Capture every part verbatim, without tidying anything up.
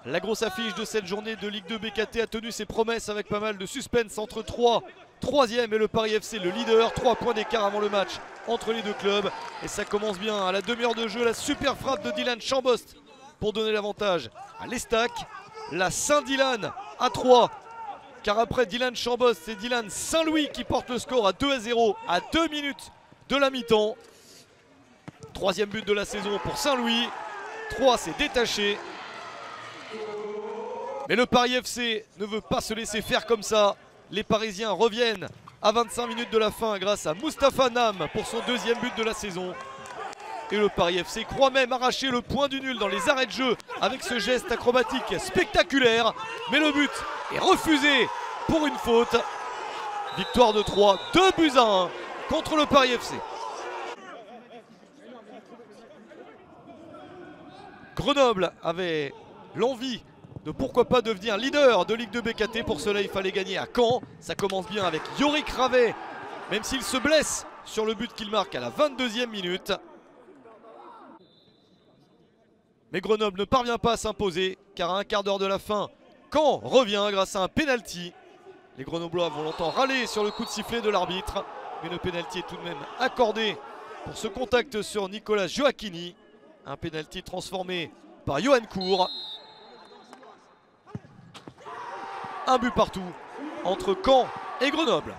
La grosse affiche de cette journée de Ligue deux B K T a tenu ses promesses avec pas mal de suspense entre trois, troisième et le Paris F C le leader. trois points d'écart avant le match entre les deux clubs. Et ça commence bien à la demi-heure de jeu. La super frappe de Dylan Chambost pour donner l'avantage à l'Estac. La Saint-Dylan à trois. Car après Dylan Chambost, c'est Dylan Saint-Louis qui porte le score à deux à zéro à deux minutes de la mi-temps. Troisième but de la saison pour Saint-Louis. trois s'est détaché. Mais le Paris F C ne veut pas se laisser faire comme ça. Les Parisiens reviennent à vingt-cinq minutes de la fin grâce à Moustapha Nam pour son deuxième but de la saison. Et le Paris F C croit même arracher le point du nul dans les arrêts de jeu avec ce geste acrobatique spectaculaire. Mais le but est refusé pour une faute. Victoire de trois, deux buts à un contre le Paris F C. Grenoble avait l'envie de pourquoi pas devenir leader de Ligue deux B K T. Pour cela il fallait gagner à Caen. Ça commence bien avec Yorick Ravet, même s'il se blesse sur le but qu'il marque à la vingt-deuxième minute. Mais Grenoble ne parvient pas à s'imposer car à un quart d'heure de la fin, Caen revient grâce à un pénalty. Les Grenoblois vont longtemps râler sur le coup de sifflet de l'arbitre, mais le pénalty est tout de même accordé pour ce contact sur Nicolas Gioacchini. Un pénalty transformé par Johan Cour. Un but partout entre Caen et Grenoble.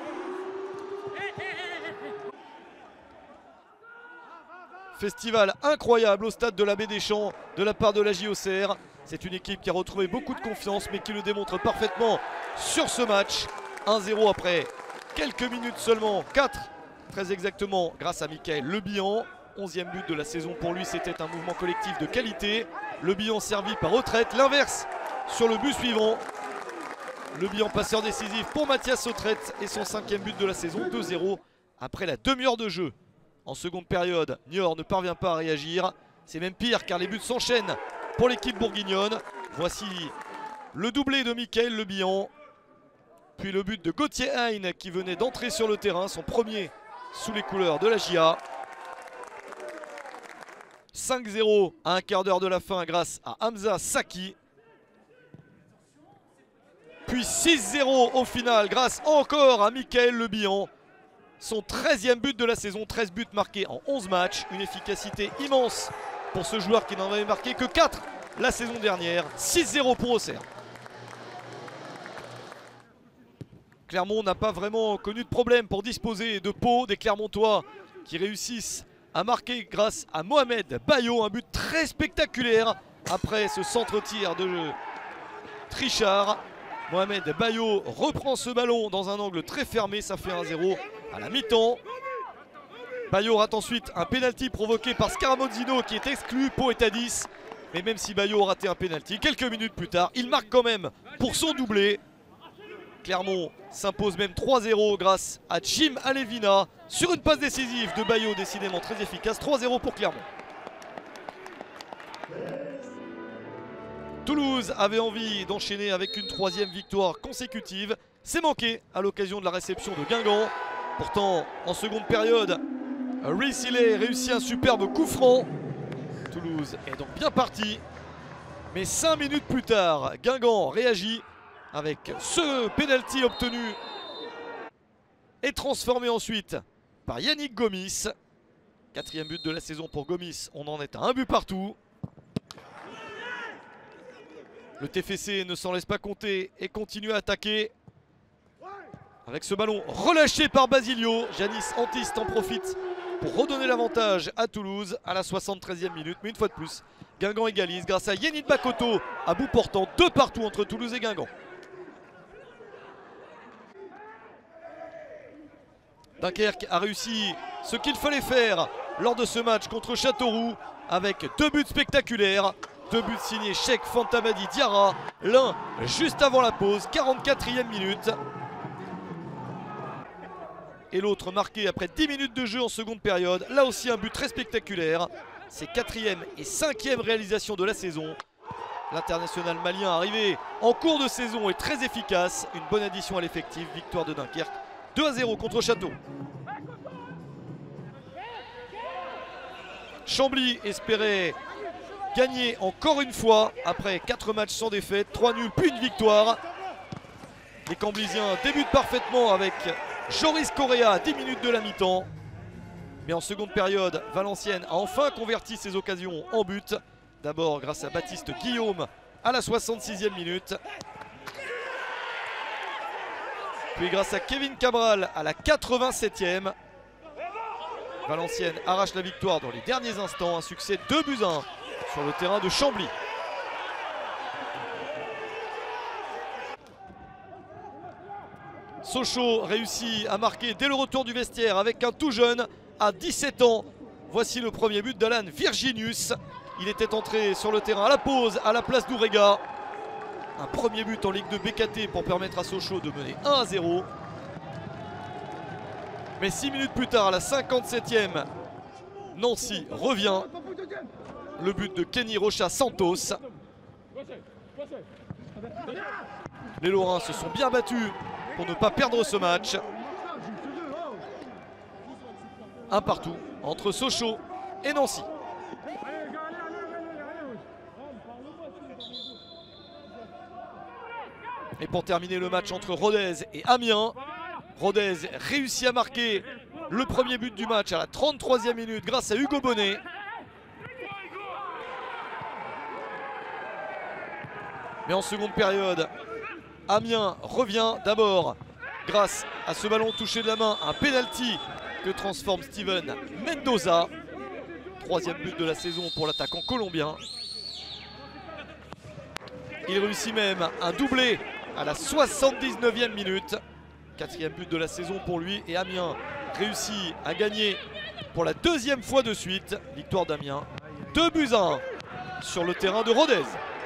Festival incroyable au stade de la Baie des Champs de la part de la J O C R. C'est une équipe qui a retrouvé beaucoup de confiance mais qui le démontre parfaitement sur ce match. un zéro après quelques minutes seulement, quatre très exactement grâce à Mickaël Le Bihan. onzième but de la saison pour lui, c'était un mouvement collectif de qualité. Le Bihan servi par Autrette, l'inverse sur le but suivant. Le Bihan passeur décisif pour Mathias Autrette et son cinquième but de la saison, deux zéro après la demi-heure de jeu. En seconde période, Niort ne parvient pas à réagir. C'est même pire car les buts s'enchaînent pour l'équipe bourguignonne. Voici le doublé de Mickaël Le Bihan. Puis le but de Gauthier Hein qui venait d'entrer sur le terrain, son premier sous les couleurs de la J A. cinq zéro à un quart d'heure de la fin grâce à Hamza Saki. Puis six zéro au final grâce encore à Mickaël Le Bihan. Son treizième but de la saison, treize buts marqués en onze matchs. Une efficacité immense pour ce joueur qui n'en avait marqué que quatre la saison dernière. six zéro pour Auxerre. Clermont n'a pas vraiment connu de problème pour disposer de Pau. Des Clermontois qui réussissent à marquer grâce à Mohamed Bayo. Un but très spectaculaire après ce centre-tir de Trichard. Mohamed Bayo reprend ce ballon dans un angle très fermé. Ça fait un zéro à la mi-temps. Bayo rate ensuite un pénalty provoqué par Scaramozzino qui est exclu. Pau est à dix. Mais même si Bayo a raté un pénalty, quelques minutes plus tard, il marque quand même pour son doublé. Clermont s'impose même trois zéro grâce à Jim Alevina sur une passe décisive de Bayo, décidément très efficace. trois zéro pour Clermont. Toulouse avait envie d'enchaîner avec une troisième victoire consécutive. C'est manqué à l'occasion de la réception de Guingamp. Pourtant, en seconde période, Rhys Hilley réussit un superbe coup franc. Toulouse est donc bien parti. Mais cinq minutes plus tard, Guingamp réagit avec ce pénalty obtenu et transformé ensuite par Yannick Gomis. Quatrième but de la saison pour Gomis. On en est à un but partout. Le T F C ne s'en laisse pas compter et continue à attaquer. Avec ce ballon relâché par Basilio, Yanis Antist en profite pour redonner l'avantage à Toulouse à la soixante-treizième minute. Mais une fois de plus, Guingamp égalise grâce à Yenit Bakoto à bout portant. Deux partout entre Toulouse et Guingamp. Dunkerque a réussi ce qu'il fallait faire lors de ce match contre Châteauroux avec deux buts spectaculaires. Deux buts signés Cheikh Fantamadi Diarra, l'un juste avant la pause, quarante-quatrième minute. Et l'autre marqué après dix minutes de jeu en seconde période. Là aussi un but très spectaculaire. C'est quatrième et cinquième réalisation de la saison. L'international malien arrivé en cours de saison est très efficace. Une bonne addition à l'effectif. Victoire de Dunkerque deux à zéro contre Château. Chambly espérait gagné encore une fois après quatre matchs sans défaite, trois nuls puis une victoire. Les Camblisiens débutent parfaitement avec Joris Correa à dix minutes de la mi-temps. Mais en seconde période, Valenciennes a enfin converti ses occasions en but. D'abord grâce à Baptiste Guillaume à la soixante-sixième minute. Puis grâce à Kevin Cabral à la quatre-vingt-septième. Valenciennes arrache la victoire dans les derniers instants. Un succès deux buts à un sur le terrain de Chambly. Sochaux réussit à marquer dès le retour du vestiaire avec un tout jeune à dix-sept ans. Voici le premier but d'Alan Virginius. Il était entré sur le terrain à la pause à la place d'Ourega. Un premier but en Ligue deux B K T pour permettre à Sochaux de mener un à zéro. Mais six minutes plus tard, à la cinquante-septième, Nancy revient. Le but de Kenny Rocha Santos. Les Lorrains se sont bien battus pour ne pas perdre ce match. Un partout entre Sochaux et Nancy. Et pour terminer le match entre Rodez et Amiens, Rodez réussit à marquer le premier but du match à la trente-troisième minute grâce à Hugo Bonnet. Mais en seconde période, Amiens revient d'abord grâce à ce ballon touché de la main, un penalty que transforme Steven Mendoza. Troisième but de la saison pour l'attaquant colombien. Il réussit même un doublé à la soixante-dix-neuvième minute. Quatrième but de la saison pour lui et Amiens réussit à gagner pour la deuxième fois de suite. Victoire d'Amiens, deux buts à un sur le terrain de Rodez.